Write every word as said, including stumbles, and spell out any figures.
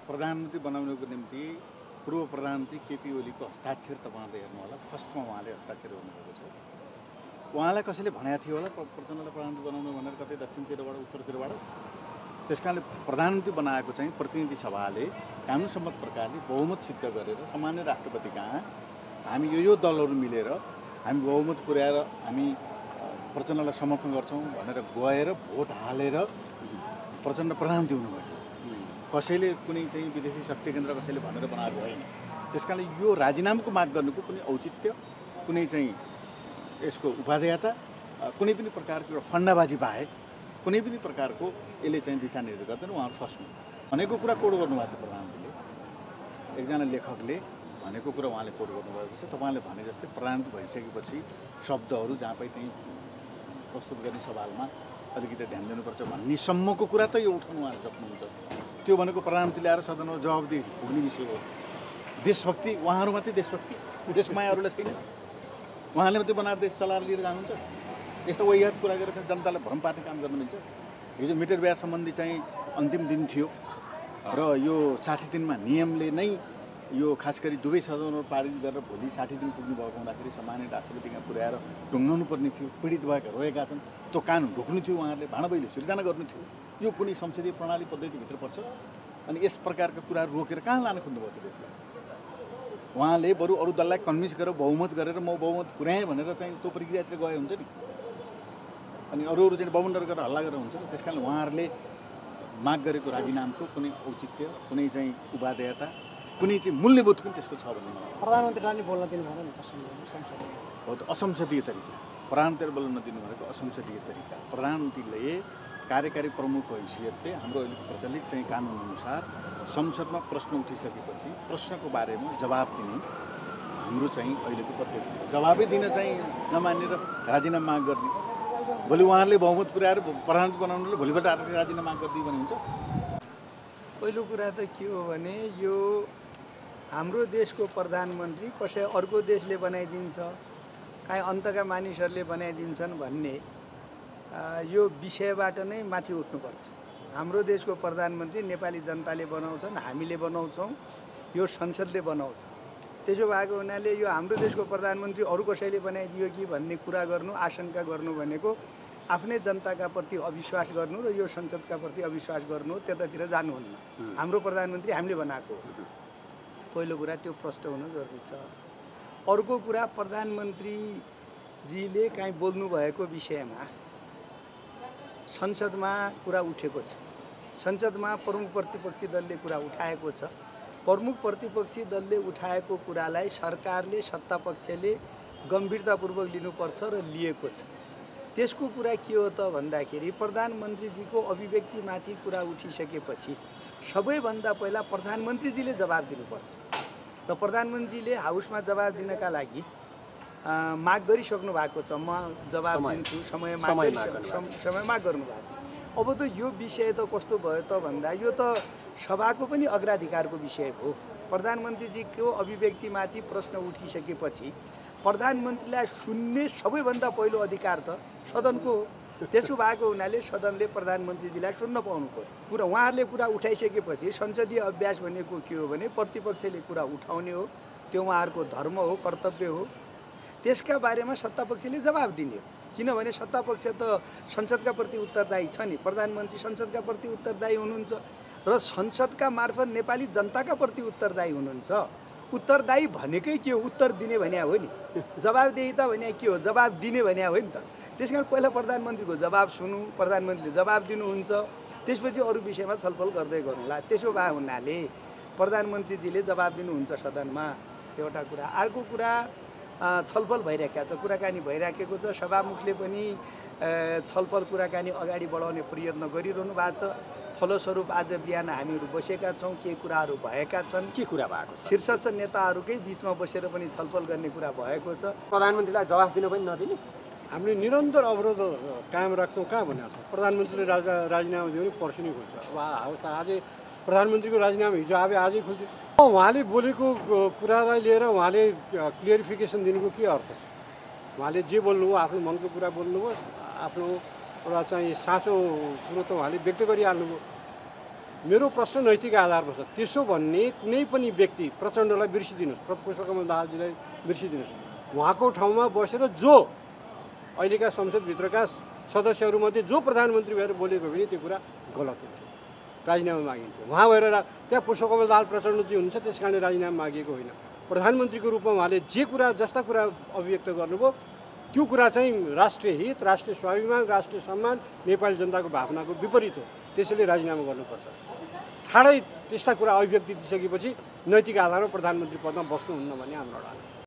प्रधानमन्त्री बनाउनको निम्ति पूर्व प्रधानमन्त्री केपी ओलीको हस्ताक्षर तपाईँले हेर्नु होला। फर्स्टमा उहाँले हस्ताक्षर गर्नुभएको छ। उहाँलाई कसैले भनेको थियो होला प्रचण्डलाई प्रधानमन्त्री बनाउनु भनेर, कतै दक्षिणतिरबाट उत्तरतिरबाट। त्यस कारणले प्रधानमन्त्री बनाएको चाहिँ प्रतिनिधि सभाले कानुनसम्मत प्रकारले बहुमत सिद्ध गरेर सामान्य राष्ट्रपति कहाँ हामी यो यो दलहरू मिलेर हामी बहुमत पुर्याएर हामी प्रचण्डलाई समर्थन गर्छौँ भनेर गएर भोट हालेर प्रचण्ड प्रधानमन्त्री हुनुभयो। कसैले कुनै चाहिँ विदेशी शक्ति केन्द्र कसैले भनेर बनाएको होइन। त्यस कारणले यो राजीनामाको माग गर्नुको कुनै औचित्य, कुनै चाहिँ यसको उपादेयता, कुनै पनि प्रकारको एउटा फन्डाबाजी बाहेक कुनै पनि प्रकारको यसले चाहिँ दिशानिर्देश गर्दैन। उहाँहरू फस्नु भनेको कुरा कोड गर्नुभएको छ। प्रधानमन्त्रीले एकजना लेखकले भनेको कुरा उहाँले कोड गर्नुभएको छ। तपाईँले भने जस्तै प्रधानमन्त्री भइसकेपछि शब्दहरू जहाँ पाइ त्यहीँ प्रस्तुत गर्ने सवालमा अलिकति ध्यान दिनुपर्छ भन्नेसम्मको कुरा त यो उठाउनु उहाँले सक्नुहुन्छ। त्यो भनेको प्रधानमन्त्रीले आएर सदनमा जवाबदेही पुग्ने विषय हो। देशभक्ति उहाँहरू मात्रै देशभक्ति, देशमायाहरूलाई छैन। उहाँले मात्रै बनाएर देश चलाएर लिएर जानुहुन्छ। यस्तो वैयात कुरा गरेर जनतालाई भ्रम पार्ने काम गर्नुहुन्छ। हिजो मिटर ब्याज सम्बन्धी चाहिँ अन्तिम दिन थियो र यो साठी दिनमा नियमले नै यो खास गरी दुवै सदनमा पारित गरेर भोलि साठी दिन पुग्नु भएको हुँदाखेरि सामान्य राष्ट्रपतिमा पुर्याएर टुङ्गाउनु पर्ने थियो। पीडित भएका रोएका छन्, त्यो कानुन ढोक्नु थियो। उहाँहरूले भाँडाबैले सिर्जना गर्नु थियो। यो कुनै संसदीय प्रणाली पद्धतिभित्र पर्छ। अनि यस प्रकारका कुराहरू रोकेर कहाँ लान खोज्नुभएको छ देशलाई। उहाँले बरु अरू दललाई कन्भिन्स गरेर बहुमत गरेर म बहुमत पुर्याएँ भनेर चाहिँ त्यो प्रक्रियातिर गए हुन्छ नि। अनि अरू अरू चाहिँ बहुमत गरेर हल्ला गरेर हुन्छ। त्यस कारण उहाँहरूले माग गरेको राजीनामाको कुनै औचित्य, कुनै चाहिँ उपादेयता, कुनै चाहिँ मूल्यबोध पनि त्यसको छ भन्ने मलाई प्रधानमन्त्रीले बोल्न दिनु भएन नि संसदमा। बहुत असंसदीय तरिका प्रधानमन्त्रीले बोल्न नदिनु भनेको असंसदीय तरिका। प्रधानमन्त्रीले कार्यकारी प्रमुख हैसियतले हाम्रो अहिले प्रचलित चाहिँ कानुनअनुसार संसदमा प्रश्न उठिसकेपछि प्रश्नको बारेमा जवाब दिने हाम्रो चाहिँ अहिलेको पद्धति। जवाबै दिन चाहिँ नमानेर राजीनामा माग गर्ने। भोलि उहाँहरूले बहुमत पुर्याएर प्रधानमन्त्री बनाउनुले भोलिबाट राजीनामा माग गरिदियो भने हुन्छ। पहिलो कुरा त के हो भने यो हाम्रो देशको प्रधानमन्त्री कसै अर्को देशले बनाइदिन्छ, काहीँ अन्तका मानिसहरूले बनाइदिन्छन् भन्ने यो विषयबाट नै माथि उठ्नुपर्छ। हाम्रो देशको प्रधानमन्त्री नेपाली जनताले बनाउँछन्, हामीले बनाउँछौँ, यो संसदले बनाउँछ। त्यसो भएको हुनाले यो हाम्रो देशको प्रधानमन्त्री अरू कसैले बनाइदियो कि भन्ने कुरा गर्नु, आशंका गर्नु भनेको आफ्नै जनताका प्रति अविश्वास गर्नु र यो संसदका प्रति अविश्वास गर्नु, त्यतातिर जानुहुन्न। हाम्रो प्रधानमन्त्री हामीले बनाएको हो। पहिलो कुरा त्यो प्रष्ट हुनु जरुरी छ। अर्को कुरा प्रधानमन्त्रीजीले काहीँ बोल्नु भएको विषयमा संसदमा कुरा उठेको छ। संसदमा प्रमुख प्रतिपक्षी दलले कुरा उठाएको छ। प्रमुख प्रतिपक्षी दलले उठाएको कुरालाई सरकारले, सत्तापक्षले गम्भीरतापूर्वक लिनुपर्छ र लिएको छ। त्यसको कुरा के हो त भन्दाखेरि प्रधानमन्त्रीजीको अभिव्यक्तिमाथि कुरा उठिसकेपछि सबैभन्दा पहिला प्रधानमन्त्रीजीले जवाब दिनुपर्छ। र प्रधानमन्त्रीले हाउसमा जवाब दिनका लागि माग गरिसक्नु भएको छ। म जवाब दिन्छु, समय माग समय माग गर्नुभएको छ। अब त यो विषय त कस्तो भयो त भन्दा यो त सभाको पनि अग्राधिकारको विषय हो। प्रधानमन्त्रीजीको अभिव्यक्तिमाथि प्रश्न उठिसकेपछि प्रधानमन्त्रीलाई सुन्ने सबैभन्दा पहिलो अधिकार त सदनको हो। त्यसो भएको हुनाले सदनले प्रधानमन्त्रीजीलाई सुन्न पाउनु पर्यो। कुरा उहाँहरूले कुरा उठाइसकेपछि संसदीय अभ्यास भनेको के हो भने प्रतिपक्षले कुरा उठाउने हो। त्यो उहाँहरूको धर्म हो, कर्तव्य हो। त्यसका बारेमा सत्तापक्षले जवाब दिने हो। किनभने सत्तापक्ष त संसदका प्रति उत्तरदायी छ नि। प्रधानमन्त्री संसदका प्रति उत्तरदायी हुनुहुन्छ र संसदका मार्फत नेपाली जनताका प्रति उत्तरदायी हुनुहुन्छ। उत्तरदायी भनेकै के हो? उत्तर दिने भने हो नि। जवाबदेहिता भने के हो? जवाब दिने भने हो नि त। त्यसकारण पहिला प्रधानमन्त्रीको जवाब सुनौँ, प्रधानमन्त्रीले जवाब दिनुहुन्छ, त्यसपछि अरू विषयमा छलफल गर्दै गरौँला। त्यसो भए हुनाले प्रधानमन्त्रीजीले जवाब दिनुहुन्छ सदनमा, एउटा कुरा। अर्को कुरा छलफल भइरहेको छ, कुराकानी भइराखेको छ। सभामुखले पनि छलफल कुराकानी अगाडि बढाउने प्रयत्न गरिरहनु भएको छ। फलस्वरूप आज बिहान हामीहरू बसेका छौँ, के कुराहरू भएका छन्, के कुरा भएको छ, शीर्षस्थ नेताहरूकै बिचमा बसेर पनि छलफल गर्ने कुरा भएको छ। प्रधानमन्त्रीलाई जवाफ दिनु पनि नदिने हामीले निरन्तर अवरोध कायम राख्छौँ। कहाँ भनेको छ प्रधानमन्त्रीले राजा राजीनामा दियो भने पर्सि नै खुल्छ। अब हाउस आजै प्रधानमन्त्रीको राजीनामा हिजो आए आजै खुल्थ्यो। उहाँले बोलेको कुरालाई लिएर उहाँले क्लियरिफिकेसन दिनुको के अर्थ छ? उहाँले जे बोल्नुभयो आफ्नो मनको कुरा बोल्नुभयो, आफ्नो एउटा चाहिँ साँचो कुरो त उहाँले व्यक्त गरिहाल्नुभयो। मेरो प्रश्न नैतिक आधारमा छ। त्यसो भन्ने कुनै पनि व्यक्ति प्रचण्डलाई बिर्सिदिनुहोस्, पुष्पकमल दाहालजीलाई बिर्सिदिनुहोस्, उहाँको ठाउँमा बसेर जो अहिलेका संसदभित्रका सदस्यहरूमध्ये जो प्रधानमन्त्री भएर बोलेको भने त्यो कुरा गलत हुन्थ्यो, राजीनामा मागिन्थ्यो। उहाँ भएर त्यहाँ पुष्पकमल दाहाल प्रचण्डजी हुनुहुन्छ, त्यस कारणले राजीनामा मागिएको होइन। प्रधानमन्त्रीको रूपमा उहाँले जे कुरा जस्ता कुरा अभिव्यक्त गर्नुभयो त्यो कुरा चाहिँ राष्ट्रिय हित, राष्ट्रिय स्वाभिमान, राष्ट्रिय सम्मान, नेपाली जनताको भावनाको विपरीत हो। त्यसैले राजीनामा गर्नुपर्छ। ठाडै त्यस्ता कुरा अभिव्यक्ति दिइसकेपछि नैतिक आधारमा प्रधानमन्त्री पदमा बस्नुहुन्न भन्ने हाम्रो अडान।